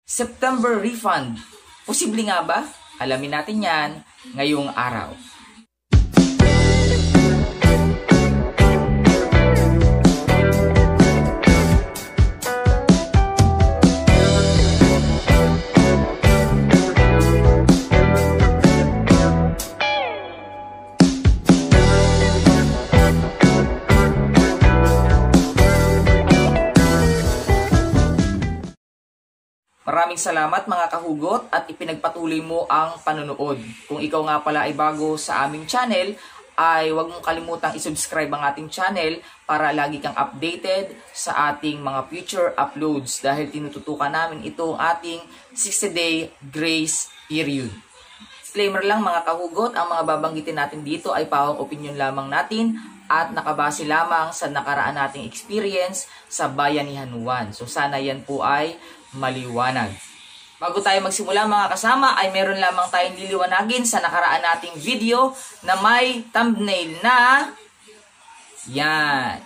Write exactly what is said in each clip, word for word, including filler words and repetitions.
September refund. Posible nga ba? Alamin natin yan ngayong araw. Maraming salamat mga kahugot at ipinagpatuloy mo ang panonood. Kung ikaw nga pala ay bago sa aming channel, ay huwag mong kalimutang isubscribe ang ating channel para lagi kang updated sa ating mga future uploads dahil tinututukan namin ito ang ating sixty day grace period. Disclaimer lang mga kahugot, ang mga babanggitin natin dito ay pawang opinion lamang natin at nakabase lamang sa nakaraan nating experience sa Bayanihan one. So sana yan po ay maliwanag. Bago tayo magsimula mga kasama ay meron lamang tayong liliwanagin sa nakaraan nating video na may thumbnail na yan.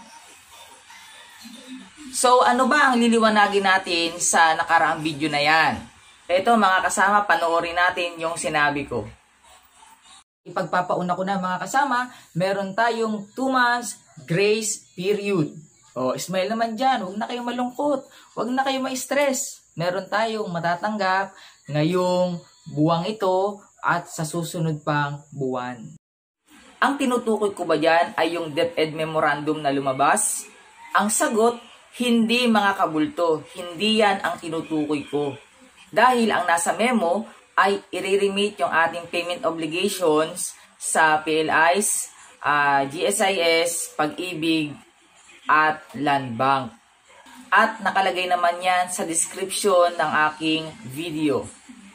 So ano ba ang liliwanagin natin sa nakaraang video na yan? Ito mga kasama, panoorin natin yung sinabi ko. Ipagpapauna ko na mga kasama, meron tayong two months grace period. O, smile naman dyan, huwag na kayong malungkot, huwag na kayong ma-stress. Meron tayong matatanggap ngayong buwang ito at sa susunod pang buwan. Ang tinutukoy ko ba dyan ay yung DEPED memorandum na lumabas? Ang sagot, hindi mga kabulto, hindi yan ang tinutukoy ko. Dahil ang nasa memo ay i-remit yung ating payment obligations sa P L Is, uh, G S I S, Pag-IBIG at Land Bank. At nakalagay naman yan sa description ng aking video.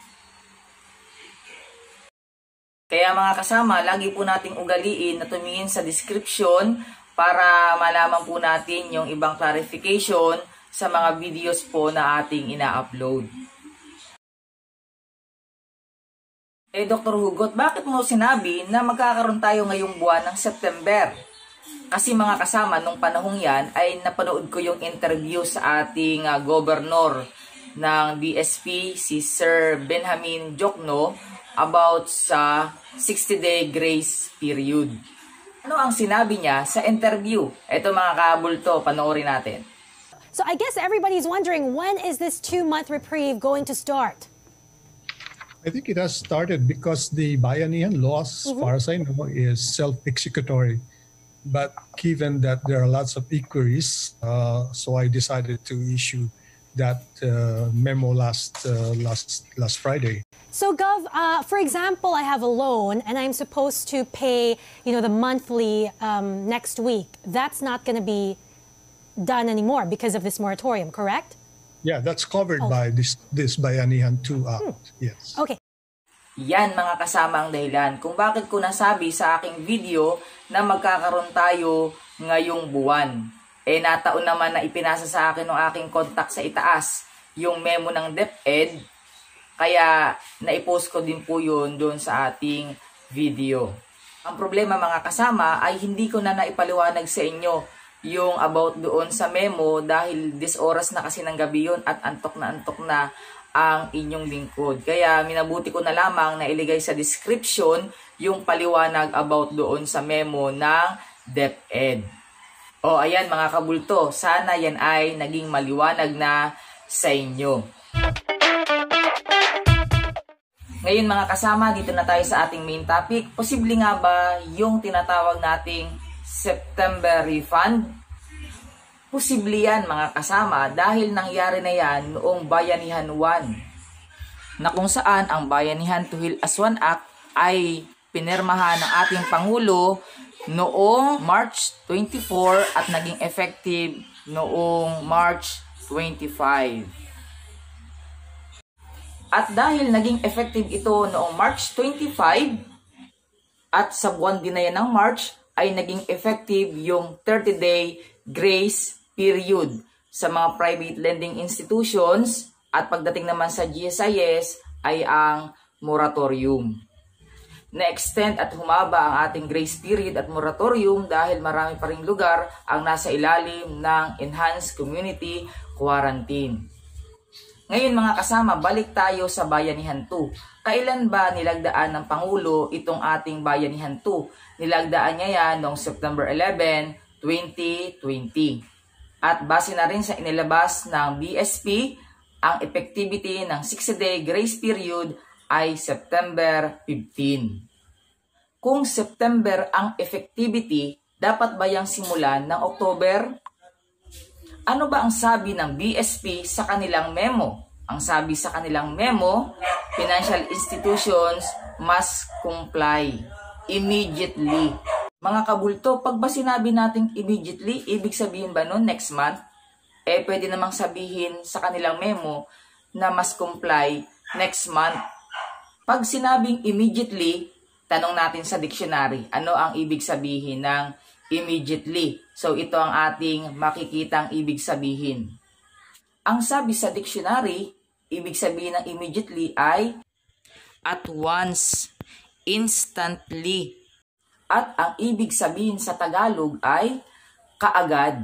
Kaya mga kasama, lagi po nating ugaliin na tumingin sa description para malaman po natin yung ibang clarification sa mga videos po na ating ina-upload. Eh Doctor Hugot, bakit mo sinabi na magkakaroon tayo ngayong buwan ng September? Kasi mga kasama, nung panahong yan ay napanood ko yung interview sa ating uh, governor ng D S P, si Sir Benjamin DIOKNO, about sa sixty day grace period. Ano ang sinabi niya sa interview? Ito mga kabulto, panoorin natin. So I guess everybody's wondering, when is this two-month reprieve going to start? I think it has started because the Bayanihan law, as mm-hmm. far as I know, is self-executory. But given that there are lots of inquiries, uh, so I decided to issue that uh, memo last uh, last last Friday. So, Gov, uh, for example, I have a loan and I'm supposed to pay, you know, the monthly um, next week. That's not going to be done anymore because of this moratorium, correct? Yeah, that's covered oh. by this this Bayanihan two Act. Hmm. Yes. Okay. Yan mga kasama ang dahilan kung bakit ko nasabi sa aking video na magkakaroon tayo ngayong buwan. Eh nataon naman na ipinasa sa akin ng aking contact sa itaas yung memo ng DEPED, kaya naipost ko din po yun doon sa ating video. Ang problema mga kasama ay hindi ko na naipaliwanag sa inyo yung about doon sa memo dahil this oras na kasi ng gabi yun at antok na antok na ang inyong lingkod. Kaya minabuti ko na lamang na iligay sa description yung paliwanag about doon sa memo ng DEPED. O ayan mga kabulto, sana yan ay naging maliwanag na sa inyo. Ngayon mga kasama, dito na tayo sa ating main topic. Posible nga ba yung tinatawag nating September refund? Posible yan mga kasama dahil nangyari na yan noong Bayanihan one na kung saan ang Bayanihan to Heal as One Act ay pinirmahan ng ating Pangulo noong March twenty-four at naging effective noong March twenty-five. At dahil naging effective ito noong March twenty-five at sa buwan din na yan ng March ay naging effective yung thirty day grace period sa mga private lending institutions at pagdating naman sa G S I S ay ang moratorium. Na-extend at humaba ang ating grace period at moratorium dahil marami pa ring lugar ang nasa ilalim ng Enhanced Community Quarantine. Ngayon mga kasama, balik tayo sa Bayanihan two. Kailan ba nilagdaan ng Pangulo itong ating Bayanihan two? Nilagdaan niya yan noong September eleventh, twenty twenty. At base na rin sa inilabas ng B S P, ang effectivity ng sixty day grace period ay September fifteenth. Kung September ang effectivity, dapat ba yang simulan ng October? Ano ba ang sabi ng B S P sa kanilang memo? Ang sabi sa kanilang memo, financial institutions must comply immediately. Mga kabulto, pag ba sinabi natin immediately, ibig sabihin ba nun next month? Eh, pwede namang sabihin sa kanilang memo na must comply next month. Pag sinabing immediately, tanong natin sa dictionary, ano ang ibig sabihin ng immediately? So, ito ang ating makikitang ibig sabihin. Ang sabi sa dictionary, ibig sabihin ng immediately ay at once, instantly. At ang ibig sabihin sa Tagalog ay kaagad,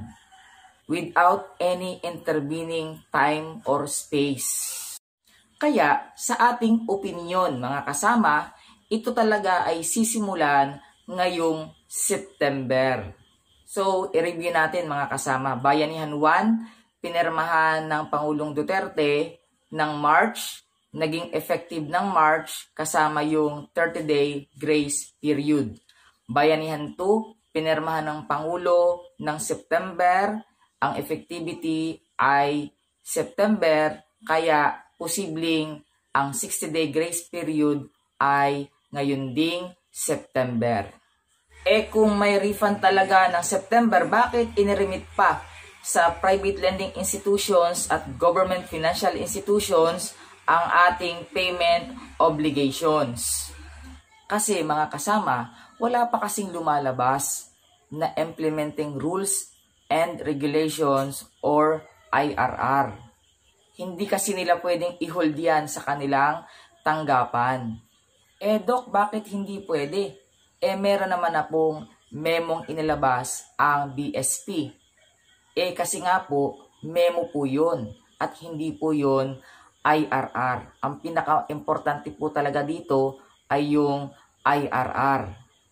without any intervening time or space. Kaya, sa ating opinyon, mga kasama, ito talaga ay sisimulan ngayong September. So, i-review natin mga kasama. Bayanihan one, pinirmahan ng Pangulong Duterte ng March, naging effective ng March kasama yung thirty day grace period. Bayanihan two, pinirmahan ng Pangulo ng September, ang effectivity ay September, kaya posibleng ang sixty day grace period ay ngayon ding September. Eh kung may refund talaga ng September, bakit iniremit pa sa private lending institutions at government financial institutions ang ating payment obligations? Kasi mga kasama, wala pa kasing lumalabas na implementing rules and regulations or I R R. Hindi kasi nila pwedeng i-hold yan sa kanilang tanggapan. Eh Doc, bakit hindi pwede? Eh meron naman na pong memong inilabas ang B S P. Eh kasi nga po, memo po yun at hindi po yun I R R. Ang pinaka-importante po talaga dito ay yung I R R.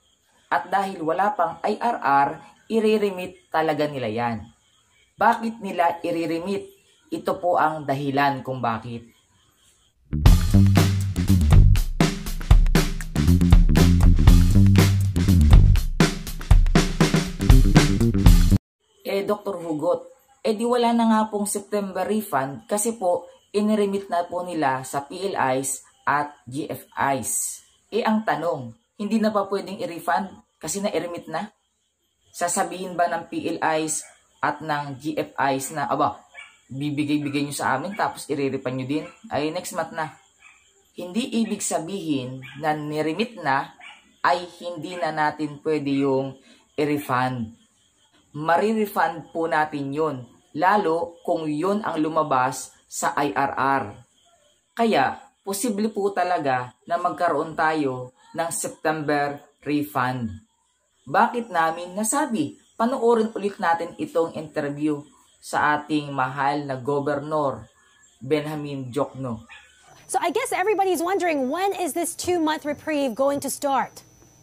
At dahil wala pang I R R, i-remit talaga nila yan. Bakit nila i-remit? Ito po ang dahilan kung bakit. Eh, Doctor Hugot, eh di wala na nga pong September refund kasi po iniremit na po nila sa P L Is at G F Is. Eh ang tanong, hindi na pa pwedeng i-refund kasi na-remit na? Sasabihin ba ng P L Is at ng G F Is na, aba, bibigay-bigay nyo sa amin tapos i-refund nyo din? Ay next month na. Hindi ibig sabihin na niremit na ay hindi na natin pwede yung i-refund. Mari-refund po natin yun, lalo kung yun ang lumabas sa I R R. Kaya, posible po talaga na magkaroon tayo ng September refund. Bakit namin nasabi? Panoorin ulit natin itong interview sa ating mahal na Gobernador, Benjamin DIOKNO. So I guess everybody's wondering, when is this two-month reprieve going to start?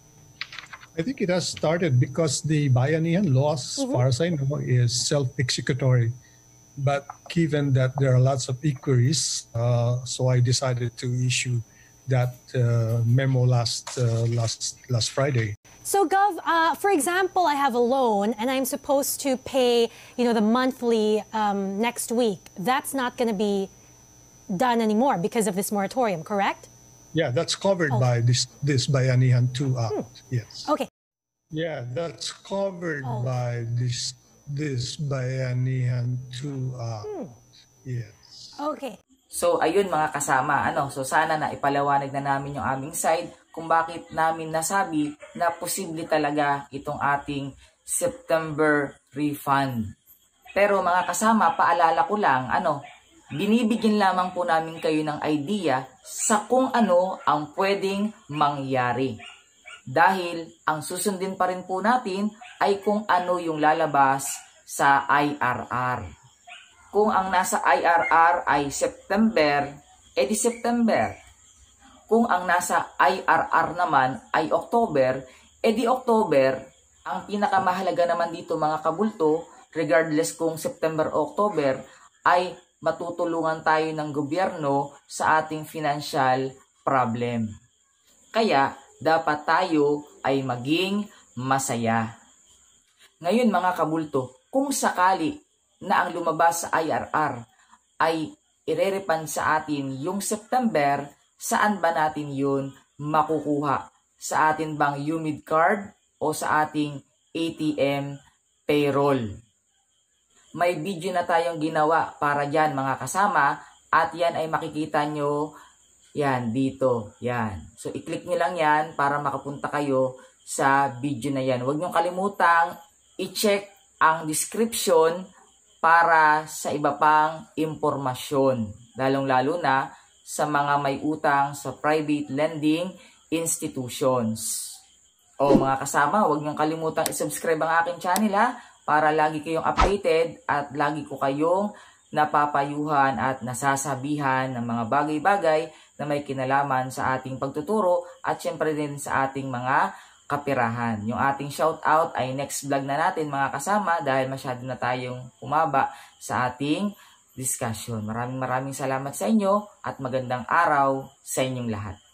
I think it has started because the Bayanihan law, as Mm-hmm. far as I know, is self-executory. But given that there are lots of inquiries, uh, so I decided to issue that uh, memo last uh, last last Friday. So, Gov, uh, for example, I have a loan and I'm supposed to pay, you know, the monthly um, next week. That's not going to be done anymore because of this moratorium, correct? Yeah, that's covered Oh. by this this Bayanihan two Act. Yes. Okay. Yeah, that's covered Oh. by this this Bayanihan two Act. Yes. Okay. So, ayun mga kasama, ano, so sana na ipalawanag na namin yung aming side kung bakit namin nasabi na posible talaga itong ating September refund. Pero mga kasama, paalala ko lang, ano, binibigyan lamang po namin kayo ng idea sa kung ano ang pwedeng mangyari. Dahil ang susundin pa rin po natin ay kung ano yung lalabas sa I R R. Kung ang nasa I R R ay September, edi September. Kung ang nasa I R R naman ay October, edi October. Ang pinakamahalaga naman dito mga kabulto, regardless kung September o October, ay matutulungan tayo ng gobyerno sa ating financial problem. Kaya dapat tayo ay maging masaya. Ngayon mga kabulto, kung sakali na ang lumabas sa I R R ay ire-refund sa atin yung September, saan ba natin yun makukuha? Sa atin bang U M I D card o sa ating A T M payroll? May video na tayong ginawa para dyan mga kasama at yan ay makikita nyo yan dito. Yan. So i-click nyo lang yan para makapunta kayo sa video na yan. Huwag nyo kalimutang i-check ang description para sa iba pang impormasyon. Lalong-lalo na sa mga may utang sa private lending institutions. O mga kasama, huwag niyong kalimutang i-subscribe ang aking channel ha, para lagi kayong updated at lagi ko kayong napapayuhan at nasasabihan ng mga bagay-bagay na may kinalaman sa ating pagtuturo at syempre din sa ating mga kapirahan. Yung ating shoutout ay next vlog na natin mga kasama dahil masyado na tayong humaba sa ating discussion. Maraming maraming salamat sa inyo at magandang araw sa inyong lahat.